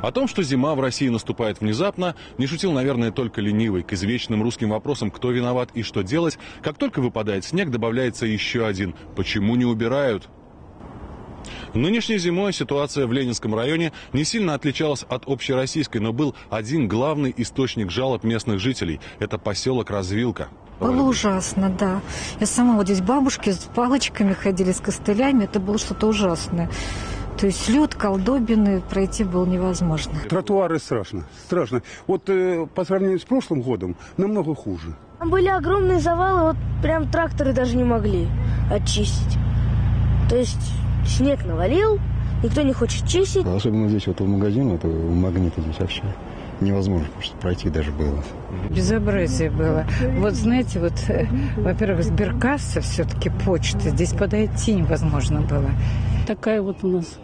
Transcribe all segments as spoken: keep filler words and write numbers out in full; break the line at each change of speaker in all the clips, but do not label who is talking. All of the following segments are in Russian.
О том, что зима в России наступает внезапно, не шутил, наверное, только ленивый. К извечным русским вопросам, кто виноват и что делать, как только выпадает снег, добавляется еще один – почему не убирают? Нынешней зимой ситуация в Ленинском районе не сильно отличалась от общероссийской, но был один главный источник жалоб местных жителей – это поселок Развилка.
Было ужасно, да. Я сама вот здесь бабушки с палочками ходили, с костылями, это было что-то ужасное. То есть лед, колдобины, пройти было невозможно.
Тротуары страшно, страшно. Вот э, по сравнению с прошлым годом намного хуже.
Там были огромные завалы, вот прям тракторы даже не могли очистить. То есть снег навалил, никто не хочет чистить.
Особенно здесь вот у магазина, это у Магнита здесь вообще невозможно просто пройти даже было.
Безобразие было. Вот знаете, вот, во-первых, сберкасса все-таки почта, здесь подойти невозможно было.
Такая вот у нас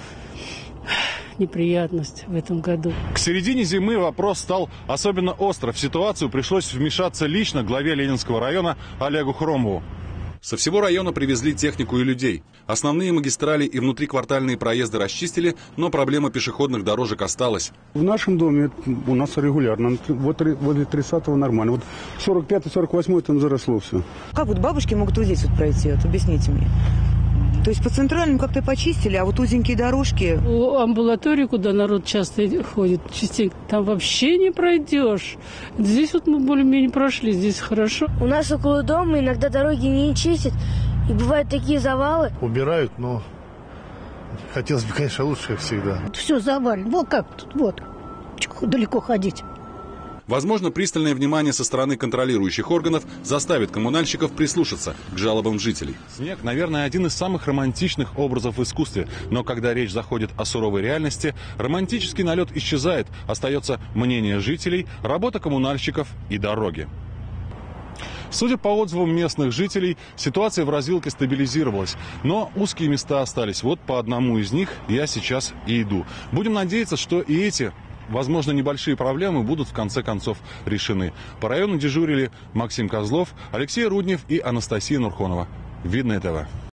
неприятность в этом году.
К середине зимы вопрос стал особенно остро. В ситуацию пришлось вмешаться лично главе Ленинского района Олегу Хромову. Со всего района привезли технику и людей. Основные магистрали и внутриквартальные проезды расчистили, но проблема пешеходных дорожек осталась.
В нашем доме у нас регулярно, вот возле тридцатого нормально. Вот сорок пятый сорок восьмой там заросло все.
Как вот бабушки могут вот здесь вот пройти, вот объясните мне. То есть по центральным как-то почистили, а вот узенькие дорожки...
У амбулатории, куда народ часто ходит, частенько, там вообще не пройдешь. Здесь вот мы более-менее прошли, здесь хорошо.
У нас около дома иногда дороги не чистят, и бывают такие завалы.
Убирают, но хотелось бы, конечно, лучше, как всегда.
Все завалено. Вот как тут, вот. Далеко ходить.
Возможно, пристальное внимание со стороны контролирующих органов заставит коммунальщиков прислушаться к жалобам жителей. Снег, наверное, один из самых романтичных образов в искусстве. Но когда речь заходит о суровой реальности, романтический налет исчезает. Остается мнение жителей, работа коммунальщиков и дороги. Судя по отзывам местных жителей, ситуация в Развилке стабилизировалась. Но узкие места остались. Вот по одному из них я сейчас и иду. Будем надеяться, что и эти... возможно, небольшие проблемы будут в конце концов решены. По району дежурили Максим Козлов, Алексей Руднев и Анастасия Нурхонова. Видное ТВ.